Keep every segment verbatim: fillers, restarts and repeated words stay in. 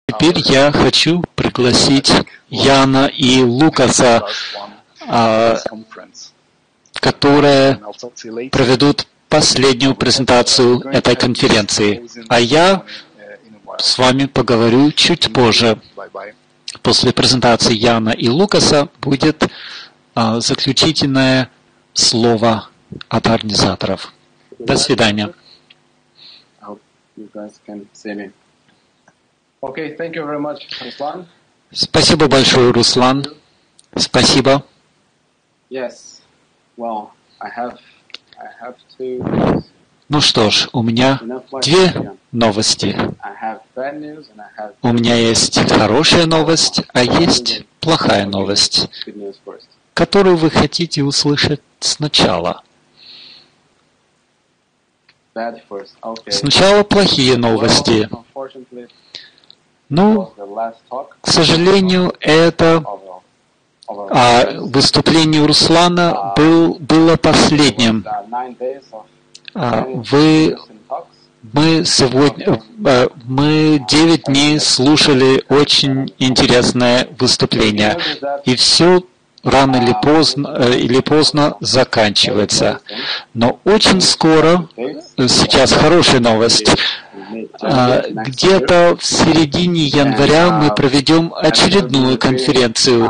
Теперь я хочу пригласить Яна и Лукаса, а, которые проведут последнюю презентацию этой конференции. А я с вами поговорю чуть позже. После презентации Яна и Лукаса будет а, заключительное слово от организаторов. До свидания. Okay, thank you very much, Ruslan. Спасибо большое, Руслан. Спасибо. Yes. Well, I have, I have two. Ну что ж, у меня две новости. У меня есть хорошая новость, а есть плохая новость, которую вы хотите услышать сначала. Сначала плохие новости. Ну, к сожалению, это а, выступление Руслана был, было последним. А, вы, мы сегодня, мы девять дней слушали очень интересное выступление, и все рано или поздно, или поздно заканчивается. Но очень скоро, сейчас хорошая новость, где-то в середине января мы проведем очередную конференцию.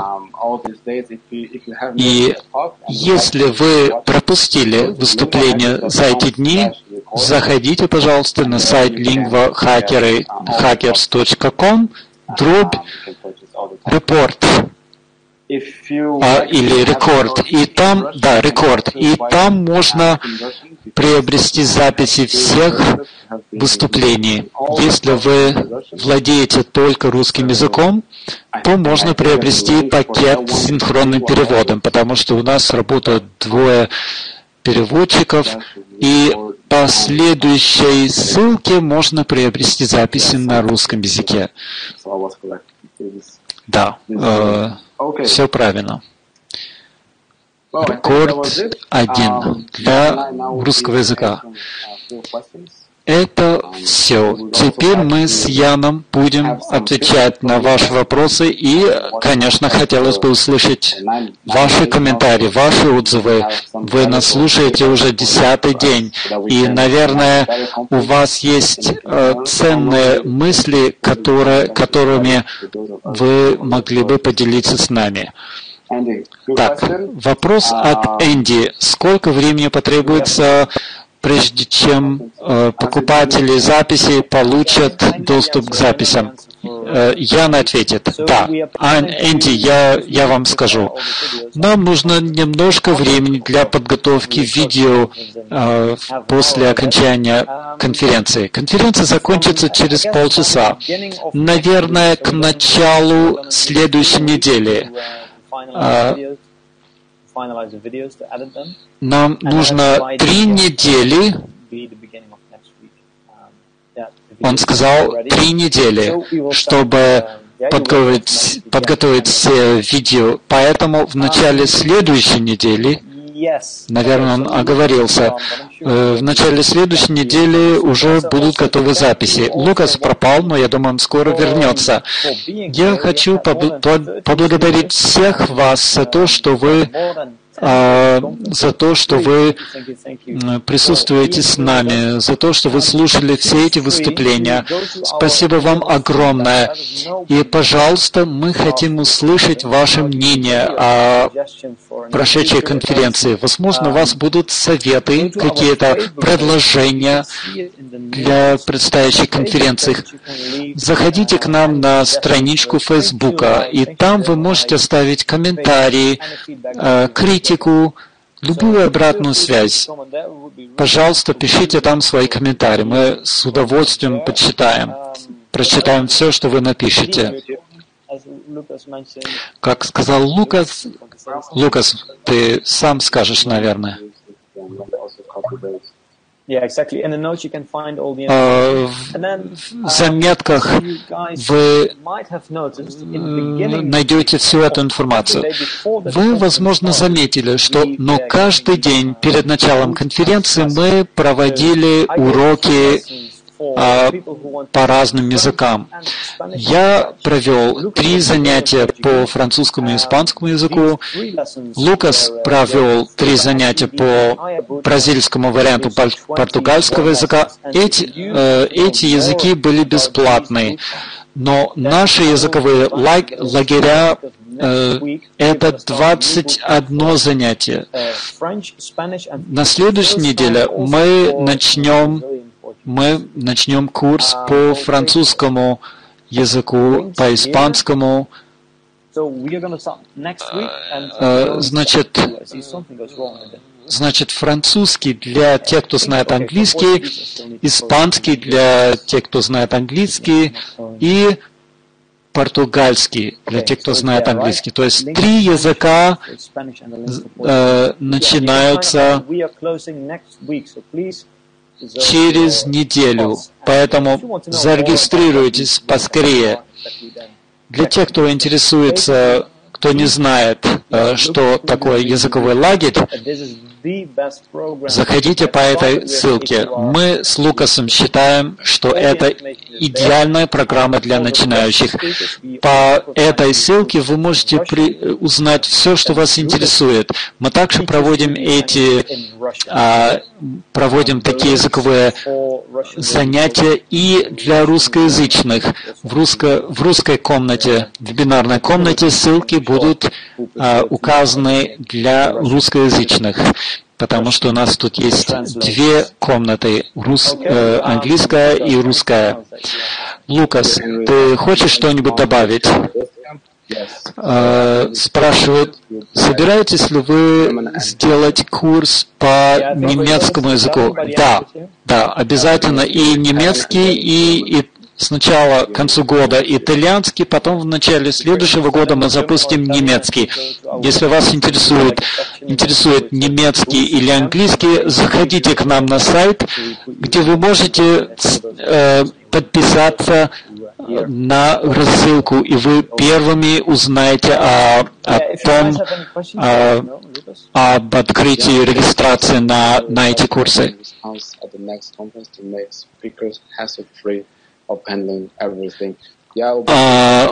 И если вы пропустили выступление за эти дни, заходите, пожалуйста, на сайт lingua hackers точка com, дробь репорт. А, или рекорд, и там, да, рекорд, и там можно приобрести записи всех выступлений. Если вы владеете только русским языком, то можно приобрести пакет с синхронным переводом, потому что у нас работают двое переводчиков, и по следующей ссылке можно приобрести записи на русском языке. Да, э, все правильно. Рекорд один для русского языка. Это все. Теперь мы с Яном будем отвечать на ваши вопросы, и, конечно, хотелось бы услышать ваши комментарии, ваши отзывы. Вы нас слушаете уже десятый день, и, наверное, у вас есть э, ценные мысли, которые, которыми вы могли бы поделиться с нами. Так, вопрос от Энди. Сколько времени потребуется, прежде чем э, покупатели записи получат доступ к записям? Э, Яна ответит, да. А, Энди, я, я вам скажу. Нам нужно немножко времени для подготовки видео э, после окончания конференции. Конференция закончится через полчаса. Наверное, к началу следующей недели. Uh, нам нужно три недели, он сказал, три недели, чтобы подготовить, подготовить все видео, поэтому в начале следующей недели, наверное, он оговорился, в начале следующей недели уже будут готовы записи. Лукас пропал, но я думаю, он скоро вернется. Я хочу поблагодарить всех вас за то, что вы за то, что вы присутствуете с нами, за то, что вы слушали все эти выступления. Спасибо вам огромное. И, пожалуйста, мы хотим услышать ваше мнение о прошедшей конференции. Возможно, у вас будут советы, какие-то предложения для предстоящей конференции. Заходите к нам на страничку Фейсбука, и там вы можете оставить комментарии, критику, любую обратную связь. Пожалуйста, пишите там свои комментарии. Мы с удовольствием почитаем, прочитаем все, что вы напишете. Как сказал Лукас, Лукас, ты сам скажешь, наверное. В заметках вы найдете всю эту информацию. Вы, возможно, заметили, что но каждый день перед началом конференции мы проводили уроки а, по разным языкам. Я провел три занятия по французскому и испанскому языку. Лукас провел три занятия по бразильскому варианту португальского языка. Эти, э, эти языки были бесплатные, но наши языковые лагеря э, это двадцать одно занятие. На следующей неделе мы начнем, мы начнем курс по французскому языку, по испанскому. Э, значит, Значит, французский для тех, кто знает английский, испанский для тех, кто знает английский, и португальский для тех, кто знает английский. То есть три языка э, начинаются через неделю. Поэтому зарегистрируйтесь поскорее. Для тех, кто интересуется, кто не знает, что такое языковой лагерь, заходите по этой ссылке. Мы с Лукасом считаем, что это идеальная программа для начинающих. По этой ссылке вы можете при... узнать все, что вас интересует. Мы также проводим эти, а, проводим такие языковые занятия и для русскоязычных. В, русско... в русской комнате, в бинарной комнате ссылки будут а, указаны для русскоязычных. Потому что у нас тут есть две комнаты, рус, э, английская и русская. Лукас, ты хочешь что-нибудь добавить? Э, спрашивают, собираетесь ли вы сделать курс по немецкому языку? Да, да, обязательно и немецкий, и, и сначала к концу года итальянский, потом в начале следующего года мы запустим немецкий. Если вас интересует, интересует немецкий или английский, заходите к нам на сайт, где вы можете э, подписаться на рассылку, и вы первыми узнаете о, о том, о, об открытии регистрации на, на эти курсы. А,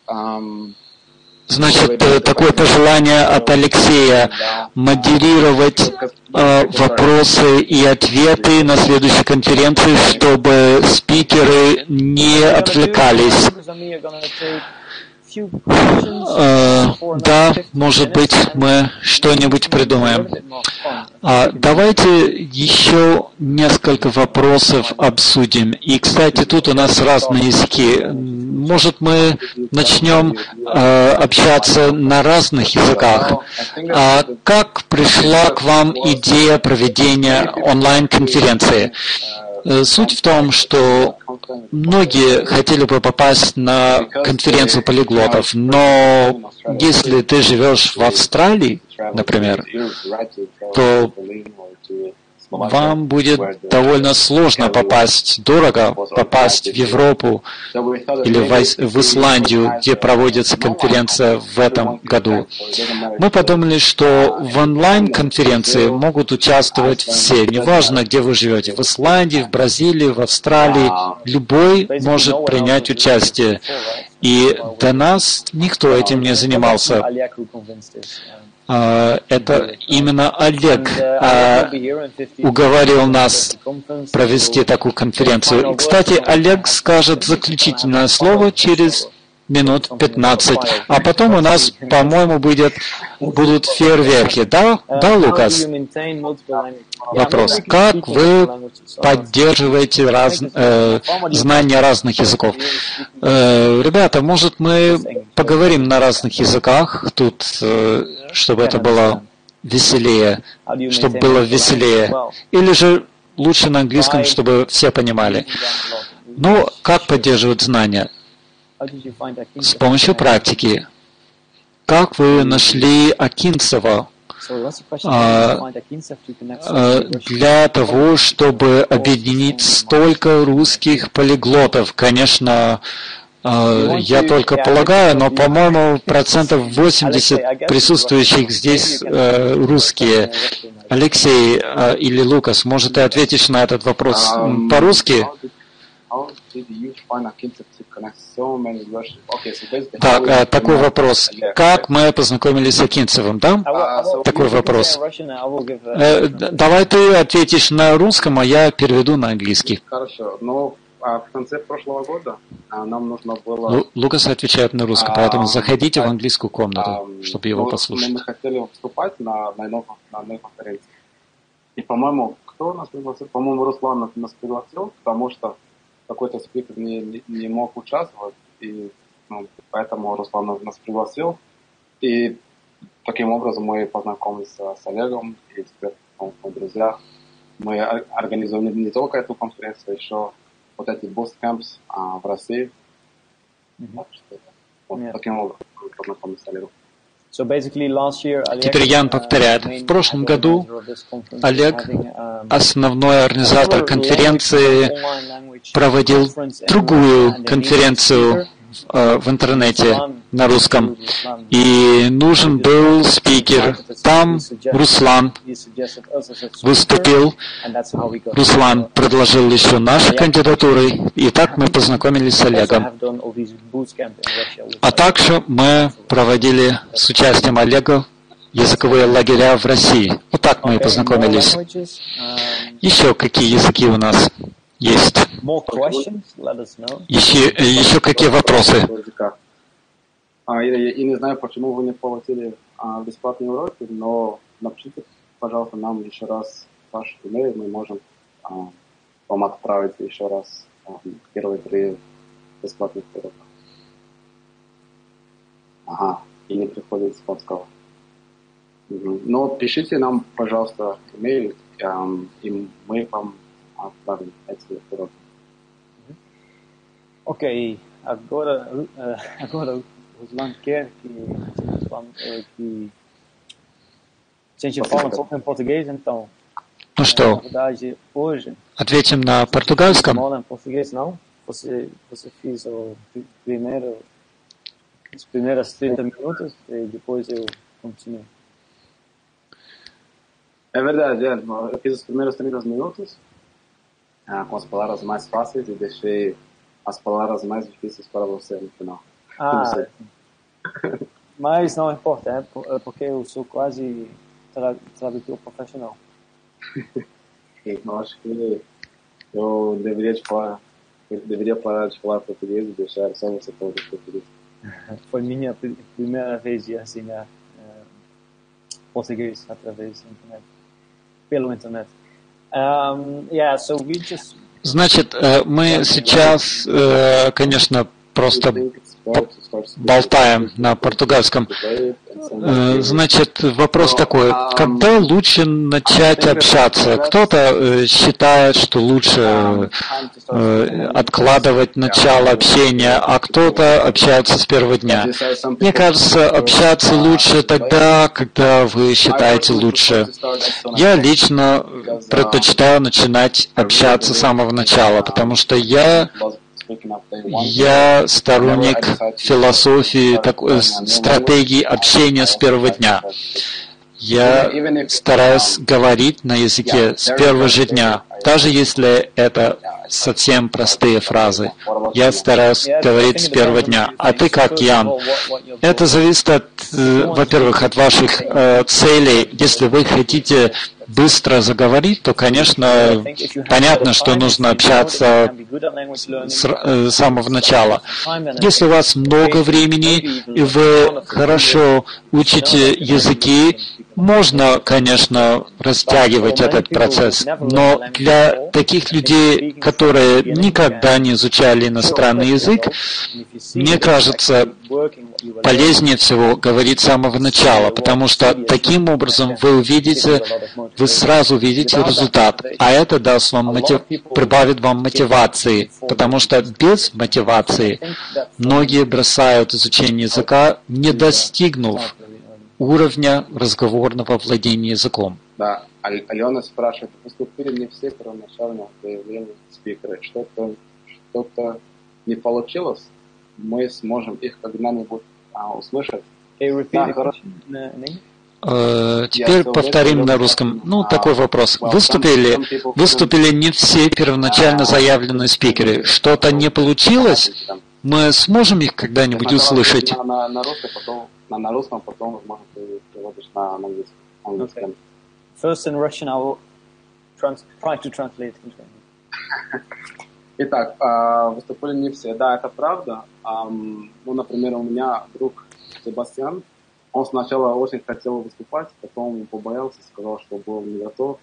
значит, такое пожелание от Алексея модерировать а, вопросы и ответы на следующей конференции, чтобы спикеры не отвлекались. Uh, да, может быть, мы что-нибудь придумаем. Uh, давайте еще несколько вопросов обсудим. И, кстати, тут у нас разные языки. Может, мы начнем uh, общаться на разных языках. Uh, как пришла к вам идея проведения онлайн-конференции? Суть в том, что многие хотели бы попасть на конференцию полиглотов, но если ты живешь в Австралии, например, то вам будет довольно сложно попасть, дорого попасть в Европу или в Исландию, где проводится конференция в этом году. Мы подумали, что в онлайн-конференции могут участвовать все, неважно, где вы живете, в Исландии, в Бразилии, в Австралии, любой может принять участие. И до нас никто этим не занимался. Это именно Олег уговорил нас провести такую конференцию. И, кстати, Олег скажет заключительное слово через минут пятнадцать, а потом у нас, по-моему, будет, будут фейерверки. Да, да, Лукас? Вопрос. Как вы поддерживаете раз, э, знания разных языков? Э, ребята, может, мы поговорим на разных языках тут, э, чтобы это было веселее, чтобы было веселее. Или же лучше на английском, чтобы все понимали. Ну, как поддерживать знания? С помощью практики. Как вы нашли Акинцева а, а, для того, чтобы объединить столько русских полиглотов? Конечно, а, я только полагаю, но, по-моему, процентов восемьдесят присутствующих здесь а, русские. Алексей а, или Лукас, может, ты ответишь на этот вопрос по-русски? Так, такой вопрос. Как мы познакомились с Акинцевым, да? Такой вопрос. Давай ты ответишь на русском, а я переведу на английский. Хорошо. Но в конце прошлого года нам нужно было... Лукас отвечает на русском, поэтому заходите в английскую комнату, чтобы его послушать. Мы хотели вступать на одной конференции. И, по-моему, кто нас пригласил? По-моему, Руслан нас пригласил, потому что какой-то спикер не, не, не мог участвовать, и ну, поэтому Руслан нас пригласил. И таким образом мы познакомились с Олегом, и теперь мы друзья. Мы организовали не только эту конференцию, а еще вот эти bootcamps а, в России. Mm-hmm. Так что, вот, yeah. Таким образом мы познакомились с Олегом. Теперь Ян повторяет. В прошлом году Олег, основной организатор конференции, проводил другую конференцию в интернете на русском. И нужен был спикер. Там Руслан выступил. Руслан предложил еще наши кандидатуры. И так мы познакомились с Олегом. А также мы проводили с участием Олега языковые лагеря в России. Вот так мы и познакомились. Еще какие языки у нас есть? Еще, еще какие вопросы? А, я, я, я не знаю, почему вы не получили а, бесплатные уроки, но напишите, пожалуйста, нам еще раз ваш имейл, мы можем а, вам отправить еще раз а, первые три бесплатных урока. Ага, и не приходит с японского. Угу. Но пишите нам, пожалуйста, имейл, а, и мы вам отправим эти уроки. Ok, agora, uh, agora o Ruslan quer que, que a gente fala um pouco em português, então. Ну что, na verdade, hoje, ответим на португальском? Não, em português não. Você, você fez o primeiro, os primeiros trinta minutos e depois eu continuo. É verdade, é. Eu fiz os primeiros trinta minutos ah, com as palavras mais fáceis e deixei as palavras mais difíceis para você no final. Ah, mas não importa, é porque eu sou quase tra tradutor profissional. Eu acho que eu deveria te falar, eu deveria parar de falar português e deixar só você falar português. Foi minha primeira vez de ensinar uh, português através da internet, pelo internet. Um, yeah, so we just Значит, мы сейчас, конечно, просто болтаем на португальском. Значит, вопрос такой, когда лучше начать общаться? Кто-то считает, что лучше откладывать начало общения, а кто-то общается с первого дня. Мне кажется, общаться лучше тогда, когда вы считаете лучше. Я лично предпочитаю начинать общаться с самого начала, потому что я Я сторонник философии, такой, стратегии общения с первого дня. Я стараюсь говорить на языке с первого же дня, даже если это совсем простые фразы. Я стараюсь говорить с первого дня. А ты как, Ян? Это зависит, от, во-первых, от ваших э, целей. Если вы хотите быстро заговорить, то, конечно, понятно, что нужно общаться с э, самого начала. Если у вас много времени, и вы хорошо учите языки, можно, конечно, растягивать этот процесс, но для таких людей, которые никогда не изучали иностранный язык, мне кажется, полезнее всего говорить с самого начала, потому что таким образом вы увидите, вы сразу увидите результат, а это даст вам мотив... прибавит вам мотивации, потому что без мотивации многие бросают изучение языка, не достигнув уровня разговорного владения языком. Да, Алена спрашивает, поступили не все первоначально заявления спикеры, что-то что-то не получилось, мы сможем их когда-нибудь а, услышать. Hey, да, хорошо. Теперь повторим на русском. Ну, такой вопрос. Выступили, выступили не все первоначально заявленные спикеры. Что-то не получилось? Мы сможем их когда-нибудь услышать? На, на, русском, потом, на, на русском, потом, возможно, ты переводишь на английский. Okay. First in Russian, I will trans try to translate. Итак, выступили не все. Да, это правда. Ну, например, у меня друг Себастьян, он сначала очень хотел выступать, потом побоялся, сказал, что был не готов.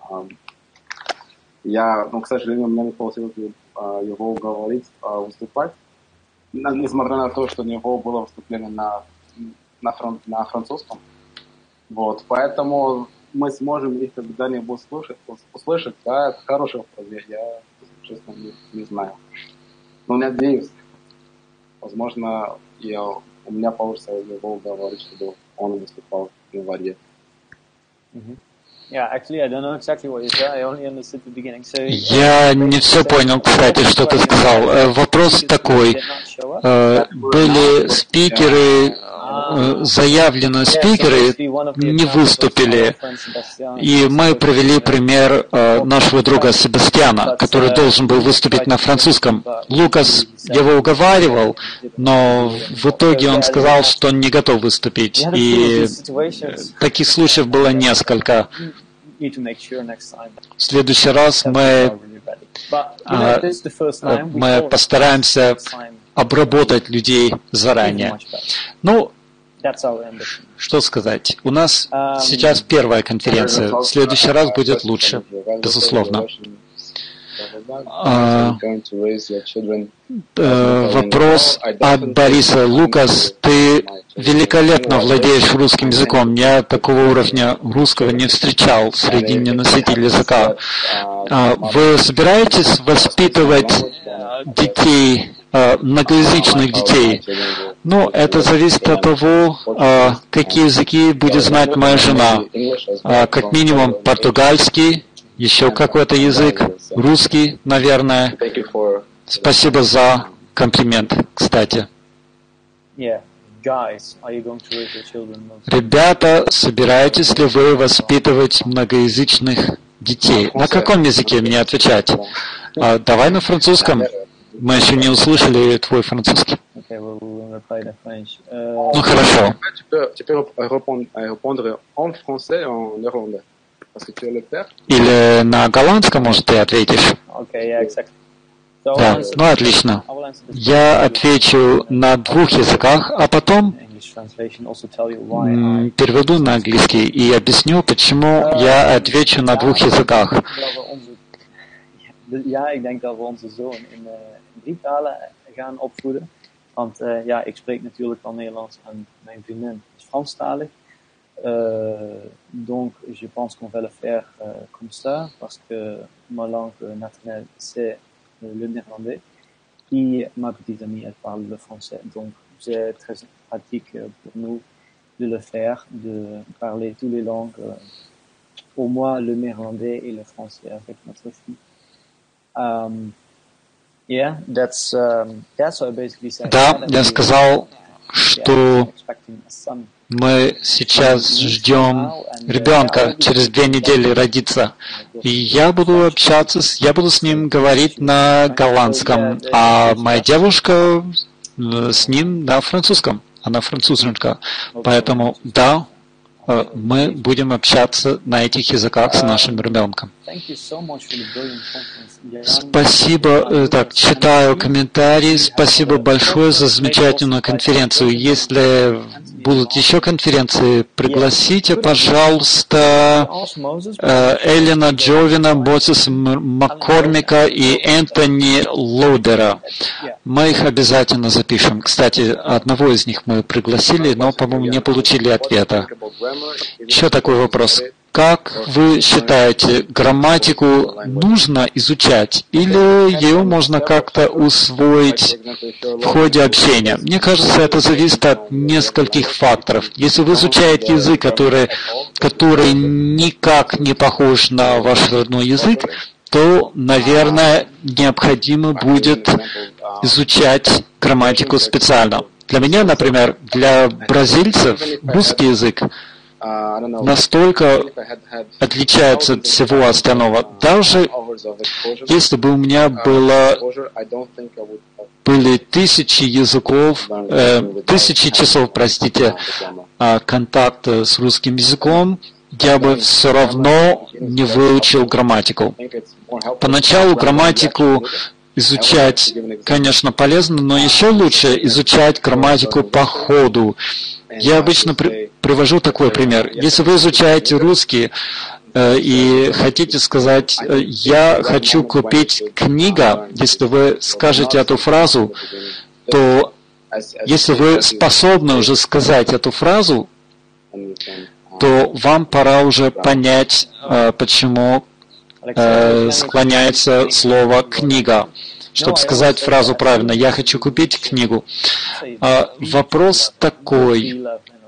Я, ну, к сожалению, у меня не получилось его уговорить выступать, несмотря на то, что у него было выступление на, на, фран, на французском. Вот, поэтому мы сможем их когда-нибудь услышать, услышать, да, это хороший вопрос, я, честно, не, не знаю. Но надеюсь, возможно, я, у меня получится его уговорить, чтобы он выступал в январе. Mm-hmm. Yeah, actually, I don't know exactly what you said. I only understood the beginning. So, Я не все понял, кстати, что ты сказал. Вопрос такой. Были спикеры, заявленные спикеры не выступили. И мы привели пример нашего друга Себастьяна, который должен был выступить на французском. Лукас его уговаривал, но в итоге он сказал, что он не готов выступить. И таких случаев было несколько. В следующий раз мы, мы постараемся обработать людей заранее. Ну, что сказать? У нас сейчас первая конференция. В следующий раз будет лучше, безусловно. А, э, вопрос от Бориса. Лукас, ты великолепно владеешь русским языком. Я такого уровня русского не встречал среди неносителей языка. А, вы собираетесь воспитывать детей, многоязычных детей? Ну, это зависит от того, какие языки будет знать моя жена. Как минимум португальский, еще какой-то язык, русский, наверное. Спасибо за комплимент, кстати. Ребята, собираетесь ли вы воспитывать многоязычных детей? На каком языке мне отвечать? А, давай на французском. Мы еще не услышали твой французский. Okay, we'll, we'll reply in French. Uh, ну хорошо. Теперь répondre en français et en néerlandais. Parce que tu es le père. Или на голландском, может, ты ответишь? Okay, yeah, exactly. So да, ну отлично. Я отвечу на двух языках, а потом переведу на английский и объясню, почему я отвечу на двух языках. Ja, ik denk dat we onze zoon in uh, drie talen gaan opvoeden. Want uh, ja, ik spreek natuurlijk al Nederlands en mijn vriendin is Franstalig. Uh, donc, je pense qu'on va le faire uh, comme ça, parce que ma langue naturelle, c'est le néerlandais. Et ma petite amie, elle parle le français. Donc, c'est très pratique pour nous de le faire, de parler toutes les langues, uh, au moins le néerlandais et le français avec notre fille. Um, yeah, that's, um, that's what I basically said. Да, я сказал, что мы сейчас ждем ребенка, через две недели родится. И я буду общаться, с, я буду с ним говорить на голландском, а моя девушка с ним на французском. Она француженка. Поэтому, да, мы будем общаться на этих языках с нашим ребенком. Спасибо. Так, читаю комментарии. Спасибо большое за замечательную конференцию. Если будут еще конференции, пригласите, пожалуйста, Эллена Джовина, Моцеса Маккормика и Энтони Лоудера. Мы их обязательно запишем. Кстати, одного из них мы пригласили, но, по-моему, не получили ответа. Еще такой вопрос. Как вы считаете, грамматику нужно изучать или ее можно как-то усвоить в ходе общения? Мне кажется, это зависит от нескольких факторов. Если вы изучаете язык, который, который никак не похож на ваш родной язык, то, наверное, необходимо будет изучать грамматику специально. Для меня, например, для бразильцев русский язык настолько отличается от всего остального. Даже если бы у меня было, были тысячи языков, э, тысячи часов, простите, контакта с русским языком, я бы все равно не выучил грамматику. Поначалу грамматику изучать, конечно, полезно, но еще лучше изучать грамматику по ходу. Я обычно при, привожу такой пример. Если вы изучаете русский э, и хотите сказать э, «я хочу купить книгу», если вы скажете эту фразу, то если вы способны уже сказать эту фразу, то вам пора уже понять, э, почему э, склоняется слово «книга». Чтобы сказать фразу правильно, я хочу купить книгу. А, вопрос такой,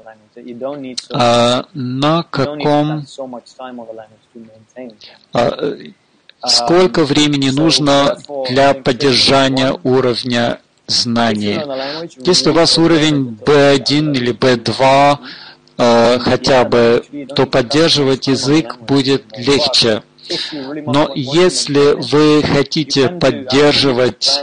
а, на каком, а, сколько времени нужно для поддержания уровня знаний? Если у вас уровень би один или би два а, хотя бы, то поддерживать язык будет легче. Но если вы хотите поддерживать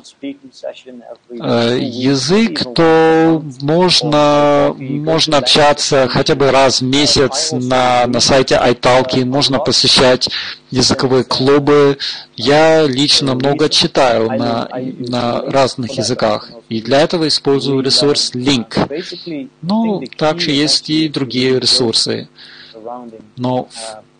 э, язык, то можно, можно общаться хотя бы раз в месяц на, на сайте italki, можно посещать языковые клубы. Я лично много читаю на, на разных языках, и для этого использую ресурс Link. Но также есть и другие ресурсы. Но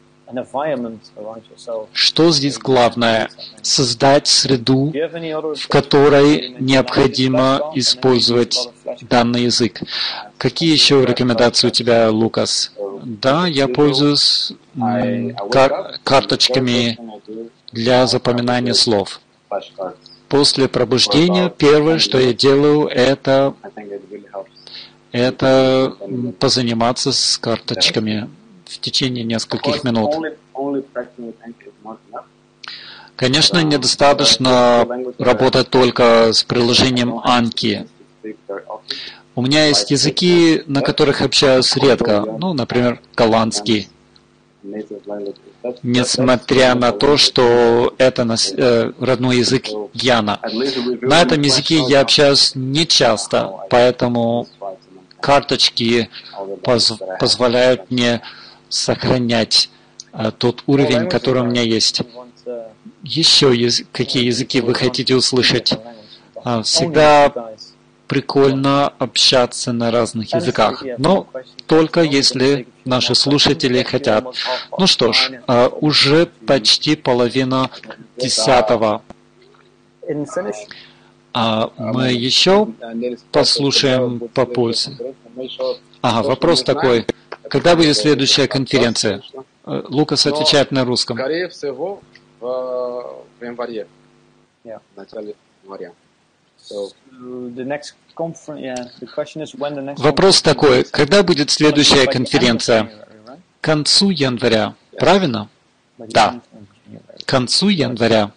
что здесь главное? Создать среду, в которой необходимо использовать данный язык. Какие еще рекомендации у тебя, Лукас? Да, я пользуюсь кар- карточками для запоминания слов. После пробуждения первое, что я делаю, это, это позаниматься с карточками в течение нескольких минут. Конечно, недостаточно работать только с приложением Anki. У меня есть языки, на которых общаюсь редко, ну, например, голландский. Несмотря на то, что это родной язык Яна. На этом языке я общаюсь не часто, поэтому карточки поз позволяют мне сохранять а, тот уровень, который у меня есть. Еще яз какие языки вы хотите услышать? А, всегда прикольно общаться на разных языках, но только если наши слушатели хотят. Ну что ж, а, уже почти половина десятого. А мы еще послушаем по-польски. Ага, вопрос такой. Когда будет следующая конференция? Лукас отвечает на русском. Скорее всего, в январе. В начале января. Вопрос такой. Когда будет следующая конференция? К концу января. Правильно? Да. К концу января.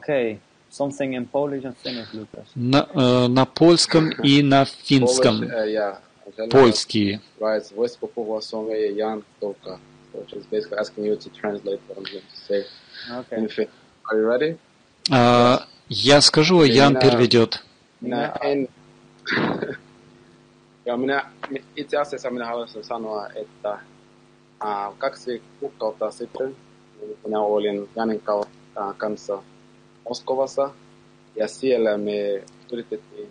На, э, на польском и на финском. Польские. Uh, я скажу, а Ян переведет. Itse asiassa minä haluaisin sanoa, että kaksi kuukautta sitten minä olin Janin kanssa Moskovassa ja siellä me yritettiin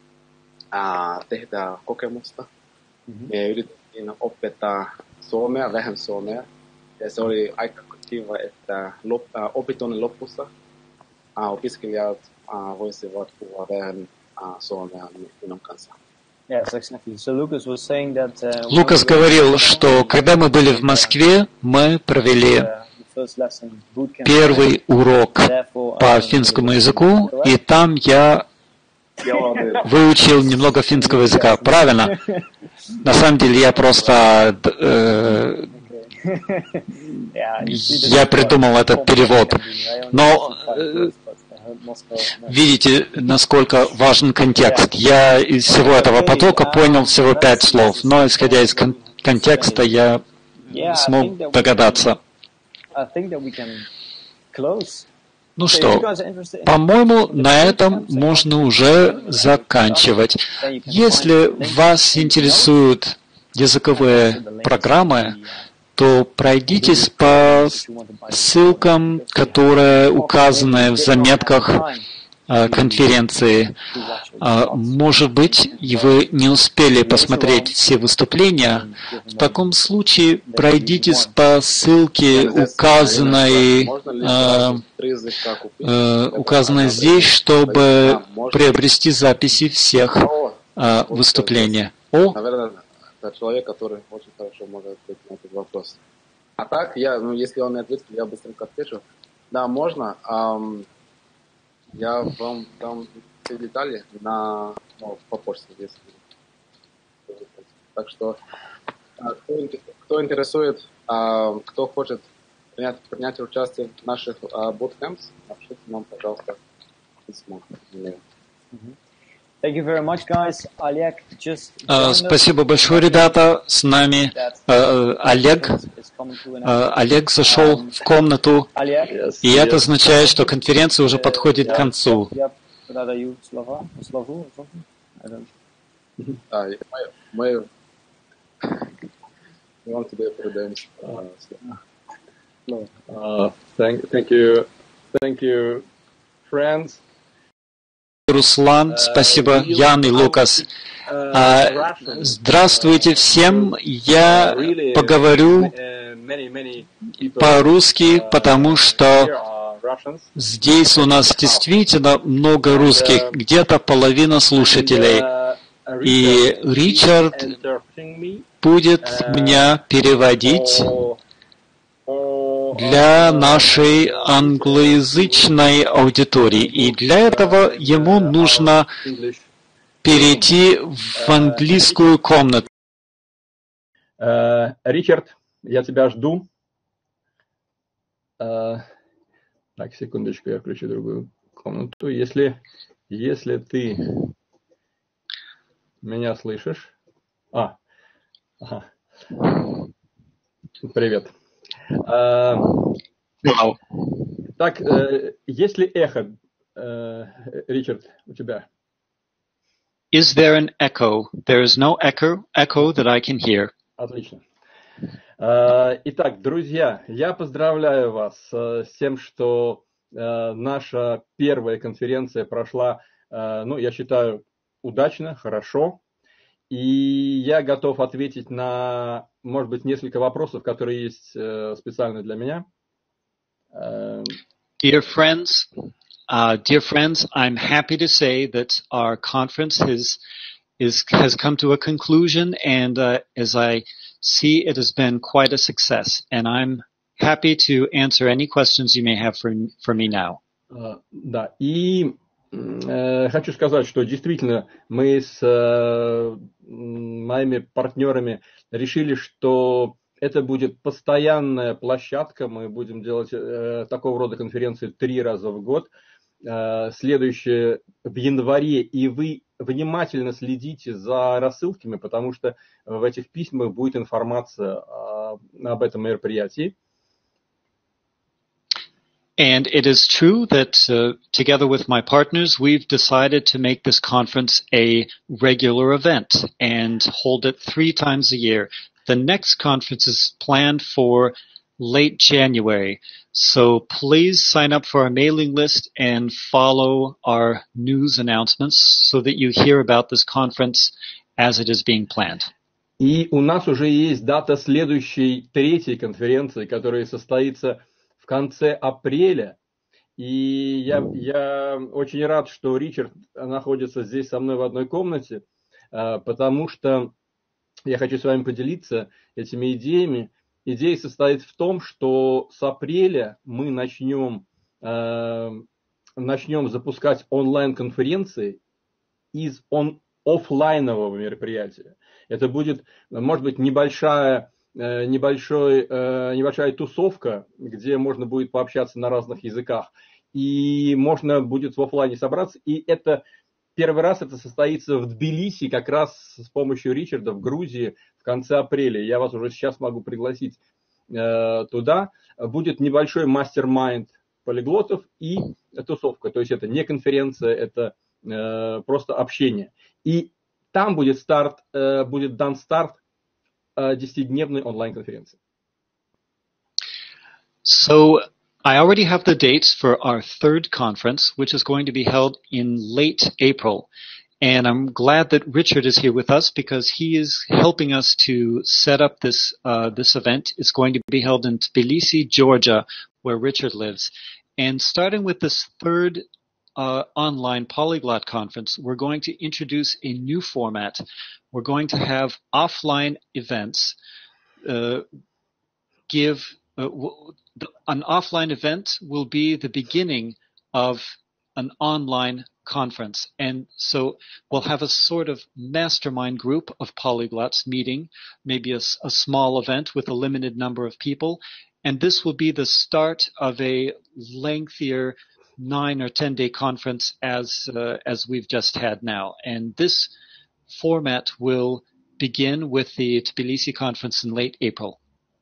tehdä kokemusta. Me yritettiin opettaa suomea, vähän suomea. Ja se oli aika kiva, että opintojen lopussa opiskelijat voisivat puhua vähän suomea minun kanssa. Лукас говорил, что когда мы были в Москве, мы провели первый урок по финскому языку, и там я выучил немного финского языка. Правильно? На самом деле я просто э, я придумал этот перевод. Но э, видите, насколько важен контекст. Я из всего этого потока понял всего пять слов, но исходя из кон контекста я смог догадаться. Ну что, по-моему, на этом можно уже заканчивать. Если вас интересуют языковые программы, то пройдитесь по ссылкам, которые указаны в заметках конференции. Может быть, и вы не успели посмотреть все выступления. В таком случае пройдитесь по ссылке, указанной, указанной здесь, чтобы приобрести записи всех выступлений. О, человек, который очень хорошо может ответить на этот вопрос. А так, я, ну, если он не ответит, я быстренько отвечу. Да, можно. Эм, я вам дам все детали на, ну, по почте, если. Так что, кто, кто интересует, э, кто хочет принять, принять участие в наших э, bootcamps, напишите нам, пожалуйста, письмо. Thank you very much, guys. Олег just uh, спасибо большое, ребята. С нами uh, Олег. Uh, Олег зашел в комнату, и это означает, что конференция уже подходит к концу. Мы вам тебе передаем. Thank you, thank you, friends. Руслан, спасибо, Ян и Лукас. Здравствуйте всем. Я поговорю по-русски, потому что здесь у нас действительно много русских, где-то половина слушателей. И Ричард будет меня переводить для нашей англоязычной аудитории. И для этого ему нужно перейти в английскую комнату. Ричард, я тебя жду. Так, секундочку, я включу другую комнату. Если, если ты меня слышишь... А, ага. Привет. Uh, Hello. Так, uh, есть ли эхо, uh, Ричард, у тебя? Is there an echo? There is no echo, echo that I can hear. Отлично. Uh, итак, друзья, я поздравляю вас uh, с тем, что uh, наша первая конференция прошла, uh, ну, я считаю, удачно, хорошо. И я готов ответить на, может быть, несколько вопросов, которые есть э, специально для меня. Dear friends, uh, dear friends, I'm happy to say that our conference has is has come to a conclusion, and uh, as I see, it has been quite a success. And I'm happy to answer any questions you may have for for me now. Uh, да, и хочу сказать, что действительно мы с э, моими партнерами решили, что это будет постоянная площадка. Мы будем делать э, такого рода конференции три раза в год. Э, следующее в январе. И вы внимательно следите за рассылками, потому что в этих письмах будет информация э, об этом мероприятии. And it is true that uh, together with my partners, we've decided to make this conference a regular event and hold it three times a year. The next conference is planned for late January. So please sign up for our mailing list and follow our news announcements so that you hear about this conference as it is being planned. И у нас уже есть дата следующей третьей конференции, которая состоится в конце апреля, и я, я очень рад, что Ричард находится здесь со мной в одной комнате, потому что я хочу с вами поделиться этими идеями. Идея состоит в том, что с апреля мы начнем, начнем запускать онлайн-конференции из он, офлайнового мероприятия. Это будет, может быть, небольшая Небольшой, небольшая тусовка, где можно будет пообщаться на разных языках. И можно будет в офлайне собраться. И это первый раз это состоится в Тбилиси, как раз с помощью Ричарда в Грузии в конце апреля. Я вас уже сейчас могу пригласить э, туда. Будет небольшой мастер-майнд полиглотов и тусовка. То есть это не конференция, это э, просто общение. И там будет старт, э, будет дан старт э, десятидневной онлайн-конференции. So I already have the dates for our third conference, which is going to be held in late April. And I'm glad that Richard is here with us because he is helping us to set up this uh, this event. It's going to be held in Tbilisi, Georgia, where Richard lives. And starting with this third uh, online polyglot conference, we're going to introduce a new format. We're going to have offline events, uh, give uh, w- the, an offline event will be the beginning of an online conference. And so we'll have a sort of mastermind group of polyglots meeting, maybe a, a small event with a limited number of people. And this will be the start of a lengthier nine or ten day conference as uh, as we've just had now. And this format will begin with the Tbilisi conference in late April.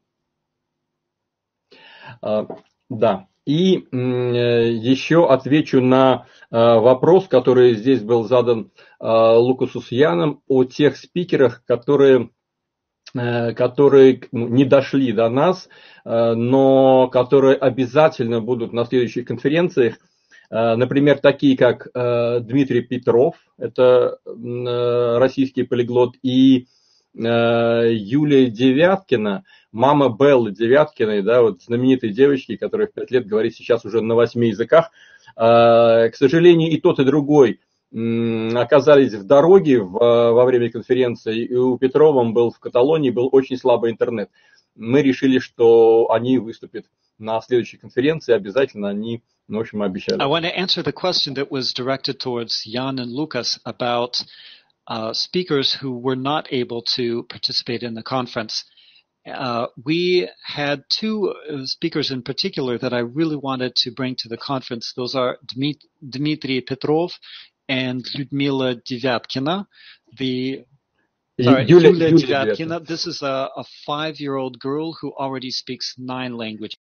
Uh, да. И еще отвечу на вопрос, который здесь был задан Лукасу с Яном о тех спикерах, которые, которые не дошли до нас, но которые обязательно будут на следующих конференциях. Например, такие как Дмитрий Петров, это российский полиглот, и Юлия Девяткина, мама Беллы Девяткиной, да, вот знаменитой девочки, которая в пять лет говорит сейчас уже на восьми языках. К сожалению, и тот, и другой оказались в дороге во время конференции, и у Петрова был в Каталонии, был очень слабый интернет. Мы решили, что они выступят на следующей конференции, обязательно они, в общем, обещали. I want to answer the question that was directed towards Jan and Lucas about Uh, speakers who were not able to participate in the conference. Uh, we had two uh, speakers in particular that I really wanted to bring to the conference. Those are Dmit- Dmitry Petrov and Lyudmila Devyatkina. The sorry, Yulia, Yulia Yulia Devyatkina. This is a, a five-year-old girl who already speaks nine languages.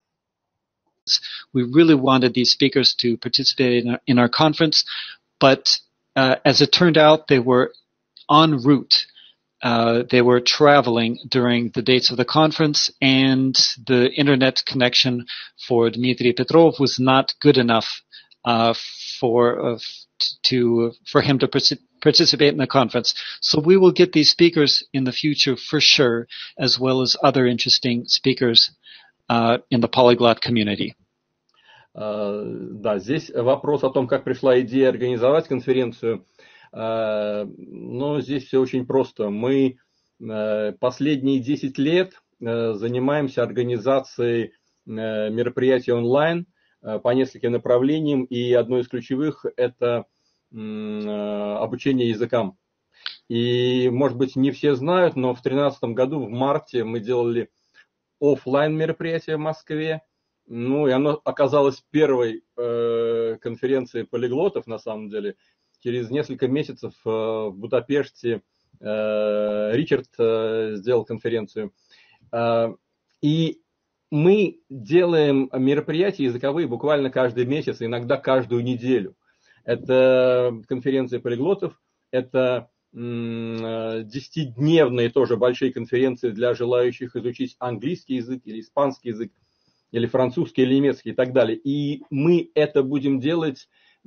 We really wanted these speakers to participate in our, in our conference, but uh, as it turned out, they were en route. Uh, they were traveling during the dates of the conference, and the internet connection for Dmitry Petrov was not good enough uh, for uh, to for him to participate in the conference. So we will get these speakers in the future for sure, as well as other interesting speakers uh, in the polyglot community. Uh, да, здесь вопрос о том, как пришла идея организовать конференцию. Но здесь все очень просто. Мы последние десять лет занимаемся организацией мероприятий онлайн по нескольким направлениям, и одно из ключевых – это обучение языкам. И, может быть, не все знают, но в две тысячи тринадцатом году, в марте, мы делали офлайн мероприятие в Москве. Ну, и оно оказалось первой конференцией полиглотов, на самом деле. Через несколько месяцев в Будапеште Ричард сделал конференцию. И мы делаем мероприятия языковые буквально каждый месяц, иногда каждую неделю. Это конференции полиглотов, это десятидневные тоже большие конференции для желающих изучить английский язык или испанский язык, или французский, или немецкий и так далее. И мы это будем делать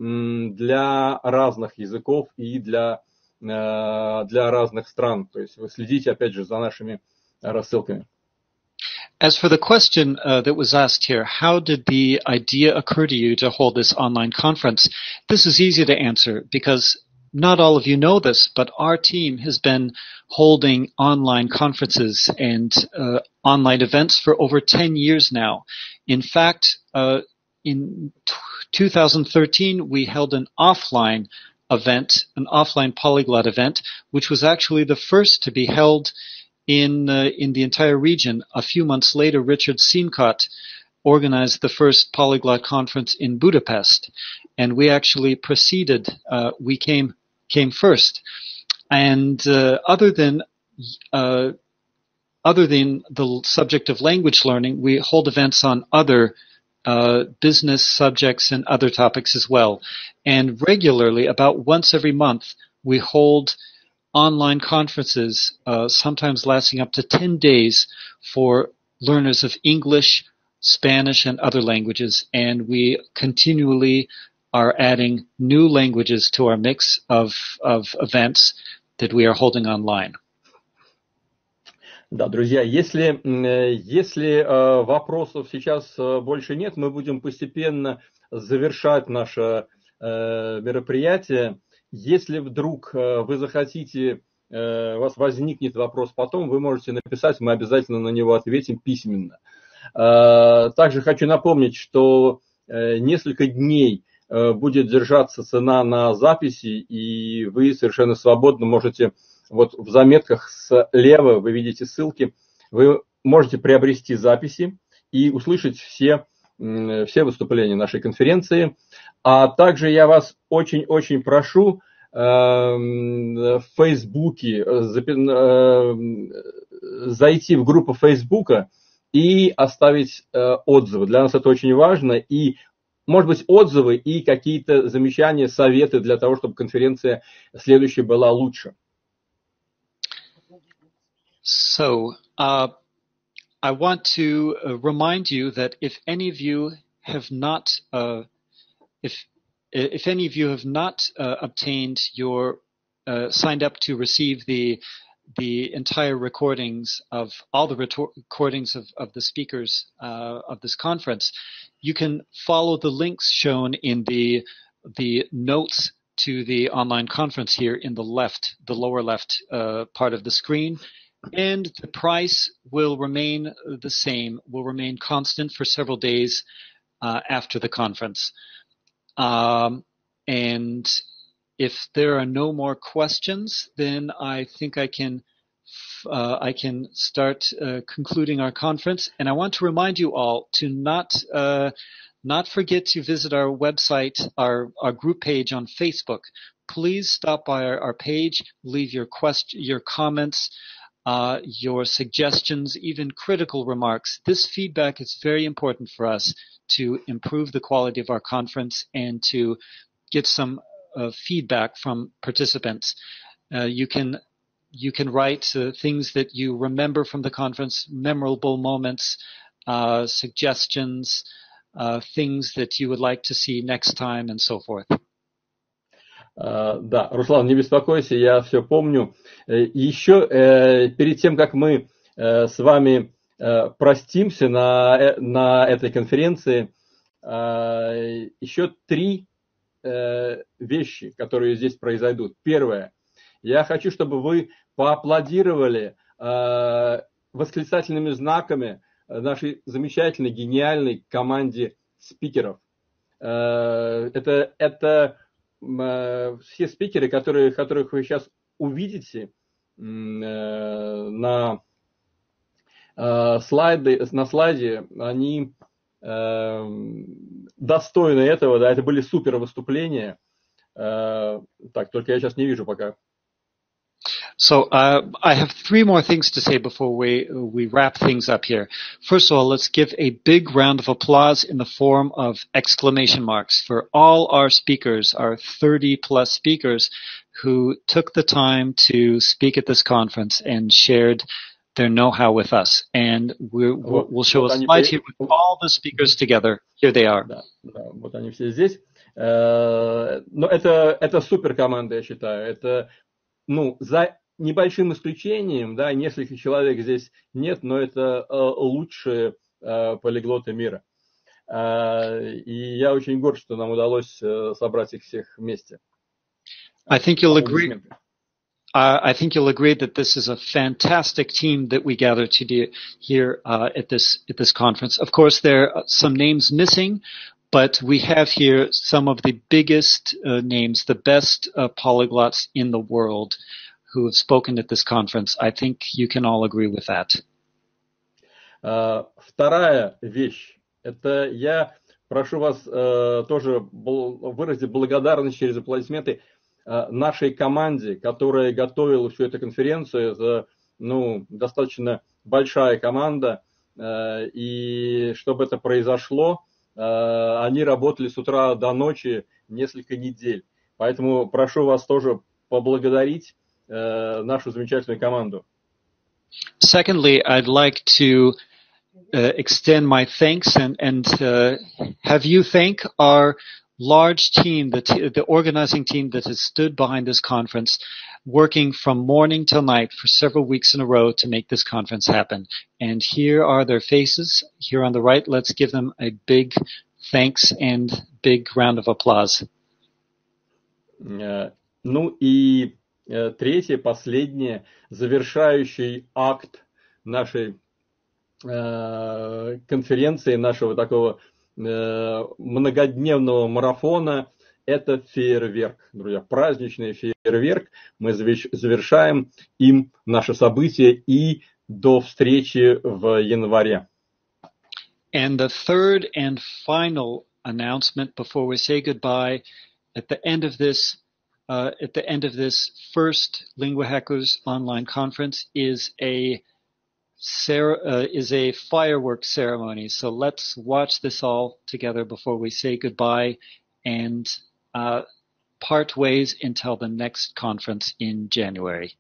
для разных языков и для, для разных стран. То есть вы следите, опять же, за нашими рассылками. As for the question uh, that was asked here, how did the idea occur to you to hold this online conference? This is easy to answer because not all of you know this, but our team has been holding online conferences and uh, online events for over ten years now. In fact, uh, in two thousand thirteen, we held an offline event, an offline polyglot event, which was actually the first to be held in uh, in the entire region. A few months later, Richard Sienkot organized the first polyglot conference in Budapest, and we actually proceeded. Uh, we came came first. And uh, other than uh, other than the subject of language learning, we hold events on other uh, business subjects and other topics as well. And regularly, about once every month, we hold online conferences, uh, sometimes lasting up to ten days for learners of English, Spanish, and other languages. And we continually are adding new languages to our mix of, of events that we are holding online. Да, друзья, если, если вопросов сейчас больше нет, мы будем постепенно завершать наше мероприятие. Если вдруг вы захотите, у вас возникнет вопрос потом, вы можете написать, мы обязательно на него ответим письменно. Также хочу напомнить, что несколько дней будет держаться цена на записи, и вы совершенно свободно можете... Вот в заметках слева вы видите ссылки, вы можете приобрести записи и услышать все, все выступления нашей конференции. А также я вас очень-очень прошу э, в Фейсбуке э, зайти в группу Фейсбука и оставить э, отзывы. Для нас это очень важно. И, может быть, отзывы и какие-то замечания, советы для того, чтобы конференция следующая была лучше. So, uh, I want to uh, remind you that if any of you have not, uh, if if any of you have not uh, obtained your, uh, signed up to receive the the entire recordings of all the recordings of, of the speakers uh, of this conference, you can follow the links shown in the the notes to the online conference here in the left, the lower left uh, part of the screen. And the price will remain the same, will remain constant for several days uh, after the conference. Um, and if there are no more questions, then I think I can uh, I can start uh, concluding our conference. And I want to remind you all to not uh, not forget to visit our website, our our group page on Facebook. Please stop by our, our page, leave your question, your comments. Uh, your suggestions, even critical remarks. This feedback is very important for us to improve the quality of our conference and to get some uh, feedback from participants. Uh, you can you can write uh, things that you remember from the conference, memorable moments, uh, suggestions, uh, things that you would like to see next time, and so forth. Uh, да, Руслан, не беспокойся, я все помню. Еще э, перед тем, как мы э, с вами э, простимся на, на этой конференции, э, еще три э, вещи, которые здесь произойдут. Первое. Я хочу, чтобы вы поаплодировали э, восклицательными знаками нашей замечательной, гениальной команде спикеров. Э, это... это все спикеры, которые, которых вы сейчас увидите на, слайды, на слайде, они достойны этого, да, это были супер выступления. Так, только я сейчас не вижу пока. So uh, I have three more things to say before we we wrap things up here. First of all, let's give a big round of applause in the form of exclamation marks for all our speakers, our thirty plus speakers who took the time to speak at this conference and shared their know-how with us. And we're, we'll, we'll show a slide here with all the speakers together. Here they are. Да, да, вот они все здесь. Но это, это супер команда, я считаю. Это, ну, за небольшим исключением, да, несколько человек здесь нет, но это э, лучшие э, полиглоты мира. Э, и я очень горд, что нам удалось э, собрать их всех вместе. I think you'll agree. Uh, I think you'll agree that this is a fantastic team that we gathered today here uh, at this at this conference. Of course, there are some names missing, but we have here some of the biggest uh, names, the best uh, polyglots in the world, who have spoken at this conference. I think you can all agree with that. Uh, вторая вещь. Это я прошу вас uh, тоже выразить благодарность через аплодисменты нашей команде, которая готовила всю эту конференцию. Это, ну, достаточно большая команда, и чтобы это произошло, они работали с утра до ночи несколько недель. Поэтому прошу вас тоже поблагодарить нашу замечательную команду. Secondly, I'd like to uh, extend my thanks and, and uh, have you thank our large team, the, t- the organizing team that has stood behind this conference, working from morning till night for several weeks in a row to make this conference happen. And here are their faces. Here on the right, let's give them a big thanks and big round of applause. Uh, ну и uh, третье, последнее, завершающий акт нашей uh, конференции, нашего такого многодневного марафона – это фейерверк, друзья, праздничный фейерверк. Мы завершаем им наше событие и до встречи в январе. And the third and final announcement before we say goodbye, at the end of this, uh, at the end of this first Lingua Hackers online conference is a Uh, is a fireworks ceremony. So let's watch this all together before we say goodbye and uh, part ways until the next conference in January.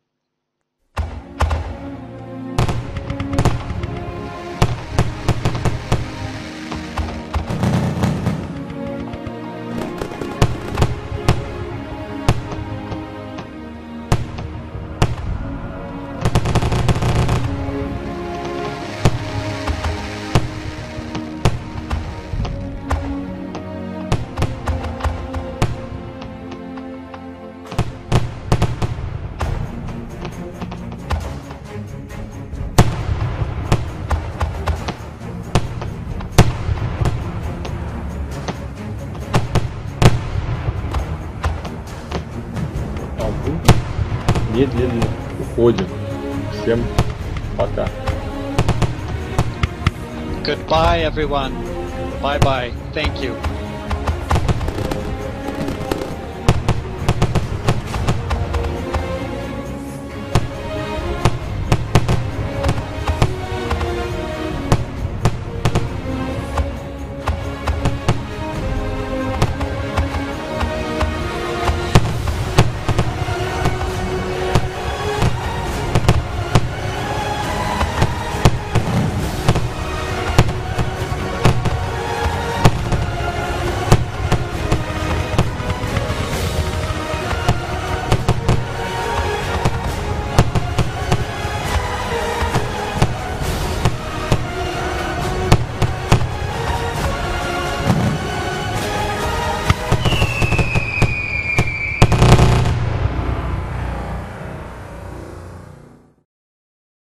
Медленно уходим. Всем пока. Goodbye, everyone. Bye-bye. Thank you.